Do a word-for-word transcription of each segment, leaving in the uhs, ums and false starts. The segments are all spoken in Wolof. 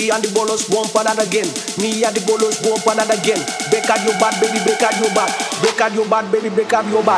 Me and the bolos won't pan out again. Me and the bolos won't pan out again. Break out your bad, baby, break out your bad. Break out your bad, baby, break out your bad.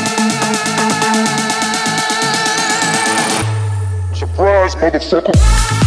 Motherfucker.